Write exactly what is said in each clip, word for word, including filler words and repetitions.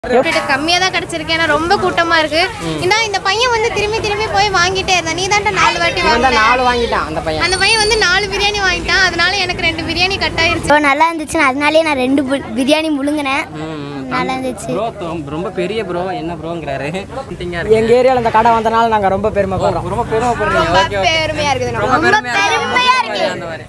கம்மியா தான் கிடைச்சிருக்கு. ஏன்னா ரொம்ப கூட்டமா இருக்கு. இந்த இந்த பையன் வந்து திரும்பி திரும்பி போய் வாங்கிட்டே இருந்தா. நீ தான் நாலு வாட்டி வாங்கிட்ட. நாலு வாங்கிட்டான் அந்த பையன். அந்த பையன் வந்து நாலு பிரியாணி வாங்கிட்டான். அதனால எனக்கு ரெண்டு பிரியாணி கட் ஆயிருச்சு. நல்லா இருந்துச்சு. அதனாலே நான் ரெண்டு பிரியாணி முழுங்கினேன். நல்லா இருந்துச்சு. ப்ரோ ரொம்ப பெரிய ப்ரோ என்ன ப்ரோங்கறாரு. எங்க ஏரியால இந்த கடை வந்தனால நாங்க ரொம்ப பெருமைப்படுறோம். ரொம்ப பெருமைப்படுறீங்க. ரொம்ப பெருமையா இருக்குது. ரொம்ப பெருமையா இருக்கு. அந்த மாதிரி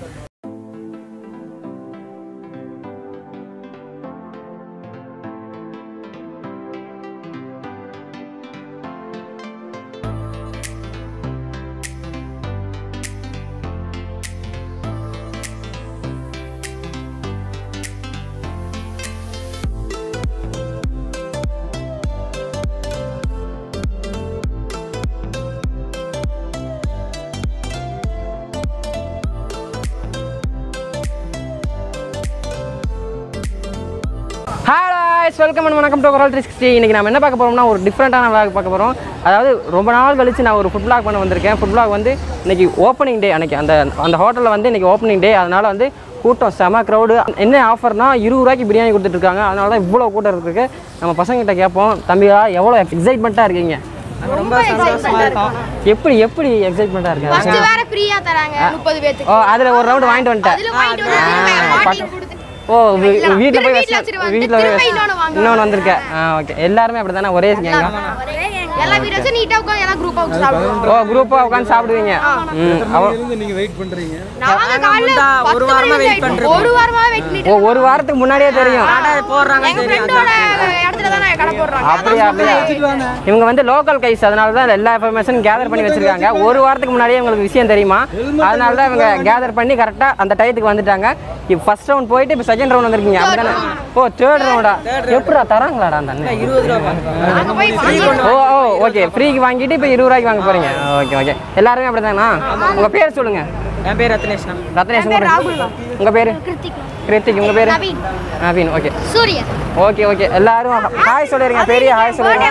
வெல்கம் அண்ட் வணக்கம் டு கோரல் த்ரீ சிக்ஸ்டி. இன்றைக்கி நம்ம என்ன பார்க்க போகிறோம்னா ஒரு டிஃப்ரெண்ட்டான விளாக் பார்க்க போகிறோம். அதாவது ரொம்ப நாள் கழிச்சு நான் ஒரு ஃபுட் விளாக் பண்ண வந்திருக்கேன். ஃபுட் விளாக் வந்து இன்றைக்கி ஓப்பனிங் டே. அன்றைக்கி அந்த அந்த ஹோட்டலில் வந்து இன்றைக்கி ஓப்பனிங் டே. அதனால் வந்து கூட்டம் செம க்ரௌடு. என்ன ஆஃபர்னா இருபது ரூபாய்க்கு பிரியாணி கொடுத்துட்ருக்காங்க. அதனால தான் இவ்வளோ கூட்டம் இருக்குது. நம்ம பசங்கிட்ட கேட்போம், தம்பியா எவ்வளோ எக்ஸைட்மெண்ட்டாக இருக்கீங்க? ரொம்ப சந்தோஷமா இருக்கும். எப்படி எப்படி எக்ஸைட்மெண்ட்டாக இருக்கு? ஃபர்ஸ்ட் வேற ஃப்ரீயா தராங்க முப்பது பேருக்கு. ஓ அதில் ஒரு ரவுண்ட் வாங்கிட்டு வந்துட்டேன். அதுல வாங்கிட்டு வந்து பாட்டி கொடுத்து ஓ வீட்டில் போய் வீட்டில் போய் இன்னொன்று வந்திருக்கேன். ஆ ஓகே. எல்லாருமே அப்படி தானே ஒரே கேங்க? எல்லா வீடியோஸும் நீட்டா உட்கார்ந்து எல்லாம் குரூப்பா உட்கார்ந்து சாப்பிடுவோம். ஓ குரூப்பா உட்கார்ந்து சாப்பிடுவீங்க. ம் அவ நீங்க வெயிட் பண்றீங்க. நாங்க காலையில ஒரு வாரமா வெயிட் பண்றோம். ஒரு வாரமா வெயிட் பண்ணிட்டு. ஓ ஒரு வாரத்துக்கு முன்னாடியே தெரியும். கடை போடுறாங்க எங்க ஃப்ரெண்டோட இடத்துல தான் நான் கடை போடுறாங்க. அப்படியே அப்படியே இவங்க வந்து லோக்கல் கைஸ். அதனால தான் எல்லா இன்ஃபர்மேஷன் கேதர் பண்ணி வச்சிருக்காங்க. ஒரு வாரத்துக்கு முன்னாடியே இவங்களுக்கு விஷயம் தெரியுமா? அதனால தான் இவங்க கேதர் பண்ணி கரெக்டாக அந்த டயத்துக்கு வந்துட்டாங்க. இப்போ ஃபர்ஸ்ட் ரவுண்ட் போயிட்டு இப்போ செகண்ட் ரவுண்ட் வந்திருக்கீங்க. அப்படிதானே? ஓ தேர்ட் ரவுண்டா? எப்படா தராங்களாடா அந்த அண்ணன்? இருபது ரூபா அங்க போய் ஓ ஓ ஓகே. ஃப்ரீக்கு வாங்கிட்டு இப்போ இருபது ரூபாய்க்கு வாங்க போறீங்க. Okay okay. எல்லாருமே அப்படி தானா? உங்க பேர் சொல்லுங்க. என் பேர் ரத்னேஷ்னா. ரத்னேஷ். உங்க பேரு? கிருத்திக். உங்க பேரு? Naveen. Okay Suriyan. Okay okay. எல்லாரும் ஹாய் சொல்லிருங்க. பெரிய ஹாய் சொல்லிருங்க.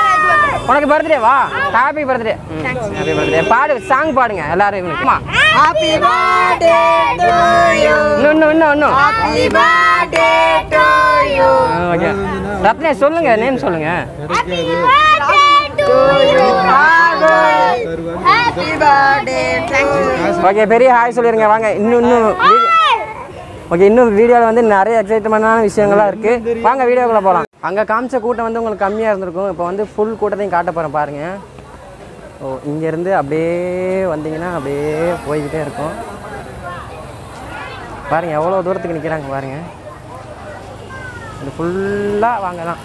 உனக்கு பர்த்டே வா. Happy birthday. Happy birthday. பாடு சாங் பாடுங்க எல்லாரும். இவனுக்கு ஹாப்பி பர்த்டே டு யூ. இன்னும் இன்னும் இன்னும் happy birthday to you. Okay. Ratnesh சொல்லுங்க. நேம் சொல்லுங்க. Happy birthday to you. Happy birthday to you. Okay பெரிய ஹாய் சொல்லிருங்க. வாங்க இன்னும் இன்னும் ஓகே. இன்னும் வீடியோவில் வந்து நிறைய எக்ஸைட்மெண்டான விஷயங்கள்லாம் இருக்குது. வாங்க வீடியோக்குள்ளே போகலாம். அங்கே காமிச்ச கூட்டம் வந்து உங்களுக்கு கம்மியாக இருந்திருக்கும். இப்போ வந்து ஃபுல் கூட்டத்தையும் காட்ட போகிறேன் பாருங்கள். ஓ இங்கேருந்து அப்படியே வந்தீங்கன்னா அப்படியே போய்கிட்டே இருக்கும். பாருங்கள் எவ்வளோ தூரத்துக்கு நிற்கிறாங்க பாருங்கள். இது ஃபுல்லாக வாங்கலாம்.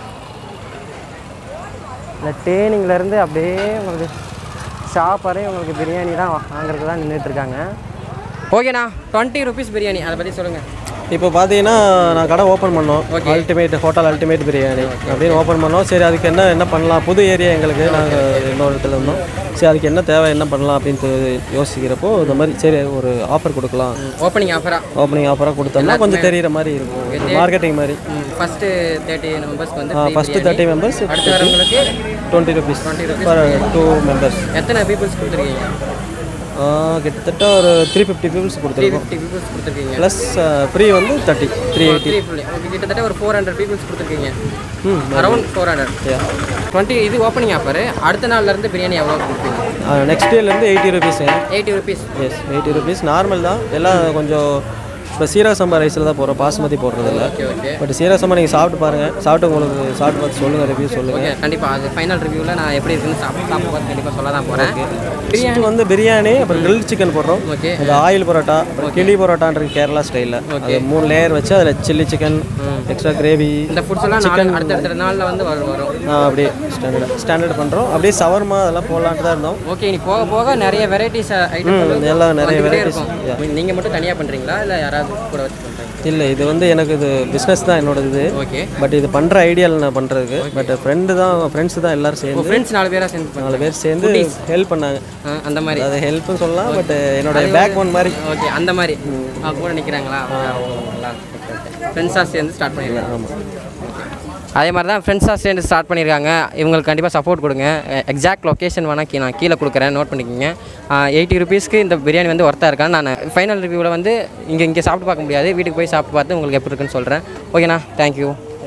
இந்த ட்ரெயினிங்லேருந்து அப்படியே உங்களுக்கு ஷாப் வரையும் உங்களுக்கு பிரியாணி தான் வாங்குறதுக்கு தான் நின்றுட்டுருக்காங்க. ஓகேண்ணா. டுவெண்ட்டி ருபீஸ் பிரியாணி அதை பற்றி சொல்லுங்கள். இப்போ பார்த்தீங்கன்னா நான் கடை ஓப்பன் பண்ணோம். அல்டிமேட் ஹோட்டல் அல்டிமேட் பிரியாணி அப்படின்னு ஓப்பன் பண்ணோம். சரி அதுக்கு என்ன என்ன பண்ணலாம்? புது ஏரியா எங்களுக்கு. நாங்கள் இன்னொரு இடத்துல இருந்தோம். சரி அதுக்கு என்ன தேவை என்ன பண்ணலாம் அப்படின்ட்டு யோசிக்கிறப்போ இந்த மாதிரி சரி ஒரு ஆஃபர் கொடுக்கலாம். ஓப்பனிங் ஆஃபராக ஓப்பனிங் ஆஃபராக கொடுத்தோம்னா கொஞ்சம் தெரிகிற மாதிரி இருக்கும். மார்க்கெட்டிங் மாதிரி. ஃபஸ்ட்டு தேர்ட்டி மெம்பர்ஸ்க்கு வந்து ஃபஸ்ட்டு தேர்ட்டி மெம்பர்ஸ் அடுத்து வரவங்களுக்கு twenty rupees for two members. எத்தனை பீப்புள்ஸ் கொடுத்துருக்கீங்க? கிட்டத்தட்ட ஒரு த்ரீ ஃபிஃப்டி பீப்புள்ஸ் கொடுத்துருக்கோம். ஃபிஃப்டி பீப்புள்ஸ் கொடுத்துருக்கீங்க. ப்ளஸ் ஃப்ரீ வந்து தேர்ட்டி த்ரீ எயிட்டி. கிட்டத்தட்ட ஒரு ஃபோர் ஹண்ட்ரட் பீப்புள்ஸ் கொடுத்துருக்கீங்க. Hmm around four hundred. Twenty இது ஓப்பனிங் ஆஃபர். அடுத்த நாள்லேருந்து பிரியாணி எவ்வளோ கொடுப்பீங்க? நெக்ஸ்ட் டேலேருந்து eighty rupees. Eighty rupees. Yes eighty rupees normal தான். எல்லாம் கொஞ்சம் இப்போ சீரக சம்பா ரைஸில் தான் போடுறோம். பாஸ்மதி போடுறதில்ல. பட் சீரக சம்பா நீங்கள் சாப்பிட்டு பாருங்கள். சாப்பிட்டு உங்களுக்கு சாப்பிட்டு பார்த்து சொல்லுங்கள். ரிவ்யூ சொல்லுங்கள். ஓகே கண்டிப்பாக. அது ஃபைனல் ரிவ்யூவில் நான் எப்படி இருக்குன்னு சாப்பிட்டு சாப்பிட்டு பார்த்து கண்டிப்பாக சொல்ல தான் போகிறேன். பிரியாணி வந்து பிரியாணி அப்புறம் கிரில் சிக்கன் போடுறோம். ஓகே. அது ஆயில் பரோட்டா அப்புறம் கிளி பரோட்டான்றது கேரளா ஸ்டைலில். அது மூணு லேயர் வச்சு அதில் சில்லி சிக்கன் எக்ஸ்ட்ரா கிரேவி இந்த ஃபுட்ஸ் எல்லாம் சிக்கன் அடுத்தடுத்த நாளில் வந்து வரும் வரும் அப்படியே ஸ்டாண்டர்ட் ஸ்டாண்டர்ட் பண்ணுறோம். அப்படியே சவர்மா அதெல்லாம் போடலான்ட்டு தான் இருந்தோம். ஓகே. நீ போக போக நிறைய வெரைட்டிஸ் ஐட்டம் எல்லாம் நிறைய வெரைட்டிஸ். நீங்கள் மட்டும் தனியாக பண்ணுறீங்களா இல்லை யாராவது கூட வச்சு பண்ணுறீங்க? இல்லை இது வந்து எனக்கு இது பிஸ்னஸ் தான் என்னோட இது. ஓகே. பட் இது பண்ணுற ஐடியாவில் நான் பண்ணுறதுக்கு பட் ஃப்ரெண்டு தான் ஃப்ரெண்ட்ஸ் தான் எல்லோரும் சேர்ந்து ஃப்ரெண்ட்ஸ் நாலு பேராக சேர்ந்து நாலு பேர் சேர்ந்து ஹெல்ப் பண்ணாங்க. அந்த மாதிரி அது ஹெல்ப்னு சொல்லலாம். பட் என்னோட பேக் போன் மாதிரி. ஓகே அந்த மாதிரி கூட நிற்கிறாங்களா? ஃப்ரெண்ட்ஸாக சேர்ந்து ஸ்டார்ட் பண்ணிடுறாங்க. ஆமாம். அதே மாதிரி தான் ஃப்ரெண்ட்ஸாக சேர்ந்து ஸ்டார்ட் பண்ணியிருக்காங்க. இவங்களுக்கு கண்டிப்பாக சப்போர்ட் கொடுங்க. எக்ஸாக்ட் லொக்கேஷன் வேணால் கீ நான் கீழே கொடுக்குறேன், நோட் பண்ணிக்கோங்க. எயிட்டி ருபீஸ்க்கு இந்த பிரியாணி வந்து ஒர்த்தாக இருக்கான்னு நான் ஃபைனல் ரிவ்யூவில் வந்து இங்கே இங்கே சாப்பிட்டு பார்க்க முடியாது, வீட்டுக்கு போய் சாப்பிட்டு பார்த்து உங்களுக்கு எப்படி இருக்குன்னு சொல்கிறேன். ஓகேண்ணா, தேங்க்யூ.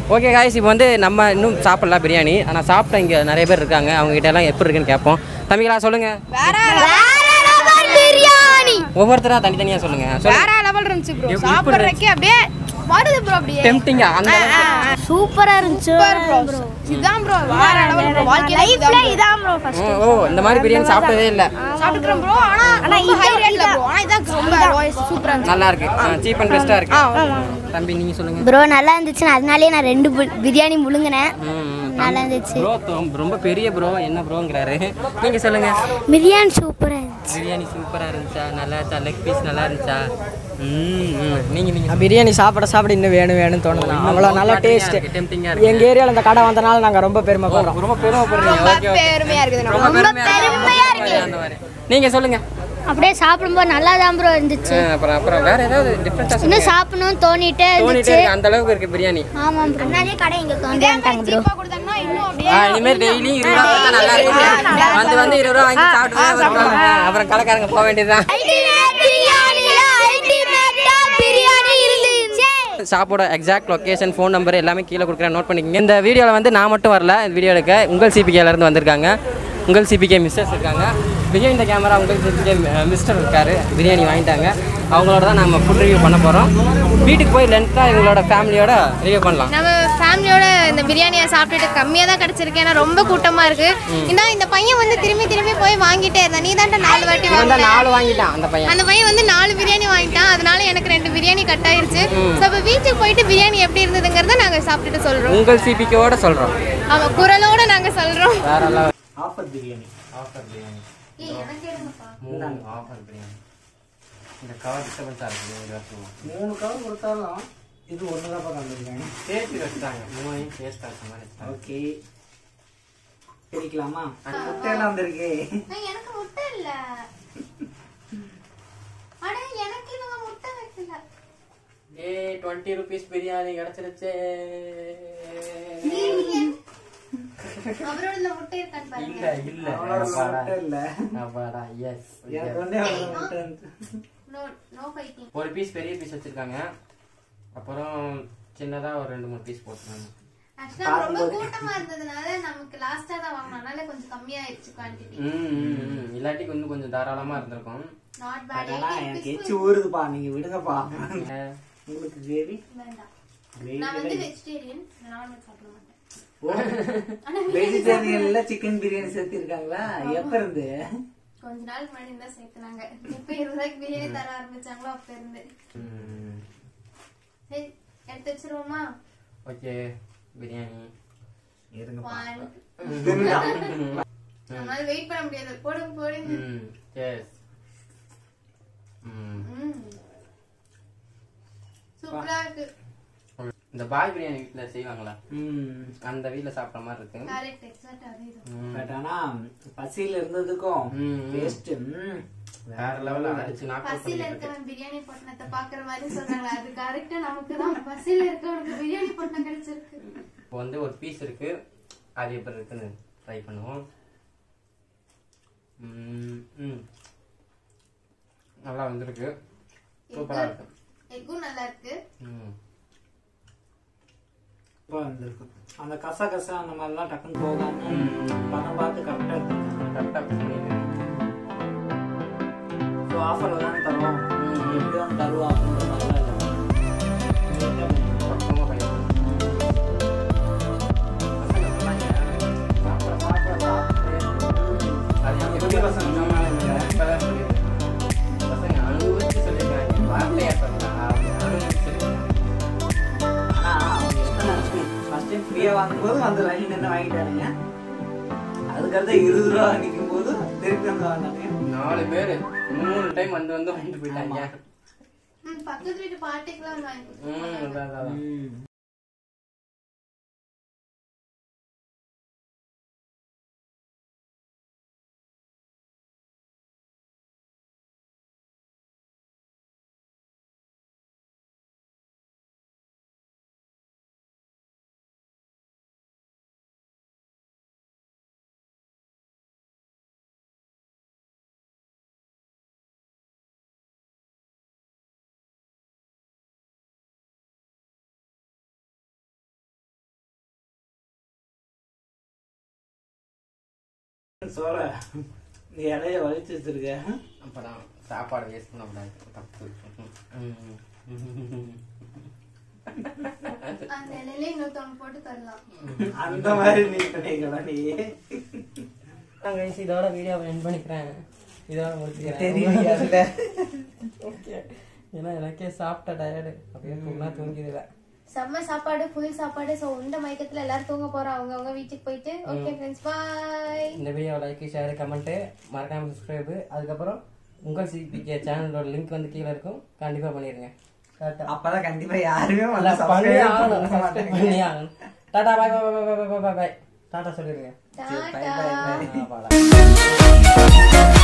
ஓகே காய்ஸ், இப்போ வந்து நம்ம இன்னும் சாப்பிடலாம் பிரியாணி. ஆனால் சாப்பிட்ட இங்கே நிறைய பேர் இருக்காங்க. அவங்ககிட்ட எல்லாம் எப்படி இருக்குன்னு கேட்போம். தம்பிகளா சொல்லுங்கள், ஒவ்வொருத்தராக தனித்தனியாக சொல்லுங்கள். வேற லெவல் இருந்துச்சு ப்ரோ. சாப்பிட்றதுக்கே அப்படியே வருது ப்ரோ. அப்படியே டெம்ப்டிங்கா அந்த சூப்பரா இருந்துச்சு ப்ரோ. இதான் ப்ரோ வேற லெவல் ப்ரோ. வாழ்க்கை லைஃப்ல இதான் ப்ரோ ஃபர்ஸ்ட் ஓ இந்த மாதிரி பிரியாணி சாப்பிட்டதே இல்லை. சாப்பிட்டுறோம் ப்ரோ. ஆனா ஆனா ஹை ரேட்ல ப்ரோ. ஆனா இதான் ரொம்ப சூப்பரா இருந்துச்சு. நல்லா இருக்கு, சீப் அண்ட் பெஸ்ட்டாக இருக்கு. தம்பி நீங்கள் சொல்லுங்கள். ப்ரோ நல்லா இருந்துச்சு. அதனாலே நான் ரெண்டு பு- பிரியாணி முழுங்கினேன். நல்லா இருந்துச்சு ப்ரோ. ரொம்ப பெரிய ப்ரோ என்ன ப்ரோங்கிறாரு. நீங்கள் சொல்லுங்கள். பிரியாணி சூப்பரா இருந்துச்சு. பிரியாணி சூப்பராக இருந்துச்சா? நல்லா இருந்துச்சா? லெக் பீஸ் நல்லா இருந்துச்சா? ம் நீங்கள் நீங்கள் பிரியாணி சாப்பிட சாப்பிட இன்னும் வேணும் வேணும்னு தோணுது. அவ்வளோ நல்ல டேஸ்ட். டெம்ப்டிங்காக இருக்கு. எங்கள் ஏரியாவில் இந்த கடை வந்தனால நாங்கள் ரொம்ப பெருமைப்படுறோம். ரொம்ப பெருமைப்படுறீங்க. Okay okay. பெருமையா இருக்குது. ரொம்ப பெருமையா இருக்கு அந்த மாதிரி. நீங்கள் சொல்லுங்கள். அப்படியே சாப்பிடும்போது நல்லா தான் ப்ரோ இருந்துச்சு. அப்புறம் அப்புறம் வேற ஏதாவது டிஃப்ரெண்ட்டாக இன்னும் சாப்பிடணும்னு தோணிட்டே தோணிட்டே இருந்துச்சு. இருக்கு. அந்த அளவுக்கு இருக்கு பிரியாணி. ஆமாம் ப்ரோ. அதனாலே கடை இங்க கொண்டு வந்துட்டாங்க ப்ரோ. சீப்பா கொடுத்தாங்கன்னா இன்னும் அப்படியே ஆ இனிமேல் டெய்லி இருபது ரூபா கொடுத்தா நல்லா இருக்கு. வந்து வந்து இருபது ரூபா வாங்கி சாப்பிட்டு அப்புறம் கடைக்காரங்க போக வேண்டியதுதான். ஷாப்போட எக்ஸாக்ட் லொக்கேஷன், ஃபோன் நம்பர் எல்லாமே கீழே கொடுக்குறேன், நோட் பண்ணிக்கோங்க. இந்த வீடியோவில் வந்து நான் மட்டும் வரல. இந்த வீடியோ எடுக்க உங்கள் சிபிகேலேருந்து வந்திருக்காங்க. உங்கள் சிபிகே மிஸ்டர்ஸ் இருக்காங்க. பிஹைண்ட் இந்த கேமரா உங்கள் சிபிகே மிஸ்டர் இருக்கார். பிரியாணி வாங்கிட்டாங்க. அவங்களோட தான் நம்ம ஃபுட் ரிவ்யூ பண்ண போகிறோம். வீட்டுக்கு போய் லென்த்தாக எங்களோட ஃபேமிலியோட ரிவ்யூ பண்ணலாம். நம்ம ஃபேமிலியோட இந்த பிரியாணியை சாப்பிட்டுட்டு கம்மியாக தான் கிடச்சிருக்கு. ஏன்னா ரொம்ப கூட்டமாக இருக்குது. இந்த இந்த பையன் வந்து திரும்பி திரும்பி போய் வாங்கிட்டே இருந்தான். நீ தான்ட்ட நாலு வாட்டி வந்து வாங்கின. நாலு வாங்கிட்டான் அந்த பையன். அந்த பையன் வந்து நாலு பிரியாணி வாங்கிட்டான். அதனால எனக்கு ரெண்டு பிரியாணி கட் ஆயிருச்சு. ஸோ இப்போ வீட்டுக்கு போயிட்டு பிரியாணி எப்படி இருந்ததுங்கிறத நாங்கள் சாப்பிட்டுட்டு சொல்கிறோம். உங்கள் சிபிகேவோட சொல்கிறோம். அவன் குரலோட நாங்கள் சொல்கிறோம். வேற எல்லாம் ஆஃபர் பிரியாணி. ஆஃபர் பிரியாணி மூணு ஆஃபர் பிரியாணி. இந்த கவர் டிஸ்டர்பன்ஸாக இருக்குது. மூணு கவர் கொடுத்தாலும் இது ஒன்று தான் பார்க்க பிரியாணி. சேர்த்து வச்சுட்டாங்க. மூணையும் சேர்த்து வச்ச மாதிரி. ஓகே, பிரிக்கலாமா? முட்டையெல்லாம் வந்திருக்கு. எனக்கு முட்டை இல்லை. அடே எனக்கு இவங்க முட்டை வைக்கல. ஏ டுவெண்ட்டி ருபீஸ் பிரியாணி கிடச்சிருச்சு. அவரோட இந்த முட்டை இருக்கான்னு பாருங்க. இல்ல இல்ல முட்டை இல்லை. அப்பாடா எஸ். எனக்கு ஒன்றே ஒரு முட்டை இருந்துச்சு. No no fighting. ஒரு பீஸ் பெரிய பீஸ் வச்சிருக்காங்க. அப்புறம் சின்னதா ஒரு ரெண்டு மூணு பீஸ் போட்டுருக்காங்க. ஆக்சுவலா ரொம்ப கூட்டமா இருந்ததுனால நமக்கு லாஸ்டா தான் வாங்கணும். அதனால கொஞ்சம் கம்மியாயிருச்சு குவாண்டிட்டி. ம் இல்லாட்டி கொஞ்சம் கொஞ்சம் தாராளமா இருந்திருக்கும். Not bad. எனக்கு எச்சு ஊறுதுப்பா, நீங்க விடுங்கப்பா. உங்களுக்கு கிரேவி வேண்டாம். நான் வந்து வெஜிடேரியன், நான் வெஜ் சாப்பிட மாட்டேன். வெஜிடேரியன்ல சிக்கன் பிரியாணி சேர்த்து இருக்காங்களா? எப்ப இருந்து? கொஞ்ச நாள் முன்னாடி தான் சேர்த்துனாங்க. இப்ப இருபது ரூபாய்க்கு பிரியாணி தர ஆரம்பிச்சாங்களோ அப்ப இருந்து. சரி எடுத்து வச்சிருவோமா? ஓகே பிரியாணி இருங்கப்பா. நம்மளால வெயிட் பண்ண முடியாது. போடுங்க போடுங்க. ம் எஸ். ம் சூப்பரா இருக்கு. இந்த பாய் பிரியாணி வீட்ல செய்வாங்களா? ம் அந்த வீட்ல சாப்பிட்ட மாதிரி இருக்கு. கரெக்ட் எக்ஸாக்ட் அதே தான். பட் ஆனா பசியில இருந்ததுக்கும் டேஸ்ட் வேற லெவல்ல அடிச்சு நாக்கு பசியில இருக்கவன் பிரியாணி பொட்டணத்தை பாக்குற மாதிரி சொல்றாங்க. அது கரெக்டா நமக்கு தான் பசியில இருக்கவனுக்கு பிரியாணி பொட்டணம் கிடைச்சிருக்கு. இப்போ வந்து ஒரு பீஸ் இருக்கு. அது எப்படி இருக்குன்னு ட்ரை பண்ணுவோம். ம் ம் நல்லா வந்திருக்கு. சூப்பரா இருக்கு. எக்கும் நல்லா இருக்கு. ம் வந்திருக்கு. அந்த கசா கசா அந்த மாதிரிலாம் டக்குன்னு போகாம பணம் பார்த்து கரெக்டா இருக்கு. கரெக்டா பண்ணிட்டு ஸோ ஆஃபர்ல தான் தருவோம். எப்படி தான் தருவா அப்படின்ற மாதிரிலாம் இல்லை. பக்கமா பண்ணிடுவோம். பசங்க சொன்னாங்க சாப்பிட சாப்பிட சாப்பிட்டு அது எப்படி பசங்க சொன்னாங்க இப்பதான் சொல்லியிருக்கேன். பசங்க அனுபவிச்சு சொல்லியிருக்காங்க. வார்த்தையா சொல்லலாம். அனுபவிச்சு சொல்லியிருக்காங்க. ஃபர்ஸ்ட் டைம் ஃப்ரீயா வாங்கும்போது அந்த லைன் என்ன வாங்கிட்டாருங்க. அதுக்கடுத்து இருபது ரூபா நிற்கும் போது திருப்பி வந்து வாங்கினாங்க. நாலு பேரு மூணு டைம் வந்து வந்து வாங்கிட்டு போயிட்டாங்க. பக்கத்து வீட்டு பாட்டிக்கெல்லாம் வாங்கி ம் அதான் அதான். சோற நீ இலைய வலிச்சு வச்சிருக்க. அப்பதான் சாப்பாடு வேஸ்ட் பண்ணக்கூடாது, தப்பு. அந்த இலையில இன்னொருத்தவங்க போட்டு தரலாம். அந்த மாதிரி நீ பண்ணிக்கலாம். நீ நாங்க இதோட வீடியோ என் பண்ணிக்கிறேன், இதோட முடிச்சுக்கிறேன். தெரியல. ஓகே, ஏன்னா எனக்கே சாப்பிட்ட டயர்டு, அப்படியே தூங்கினா தூங்கிடுவேன். செம்ம சாப்பாடு, ஃபுல் சாப்பாடு. ஸோ இந்த மயக்கத்துல எல்லாரும் தூங்க போறோம் அவங்க அவங்க வீட்டுக்கு போயிட்டு. Okay friends, bye. இந்த வீடியோ லைக், ஷேர், கமெண்ட், மறக்காம சப்ஸ்கிரைப். அதுக்கப்புறம் உங்கள் சிபிகே சேனலோட லிங்க் வந்து கீழே இருக்கும், கண்டிப்பா பண்ணிருங்க. அப்பதான் கண்டிப்பா யாருமே பண்ணி ஆகணும், சப்ஸ்கிரைப் பண்ணி ஆகணும். டாடா, பாய் பாய் பாய் பாய் பாய் பாய். டாடா சொல்லிருங்க. டாடா. பாய்.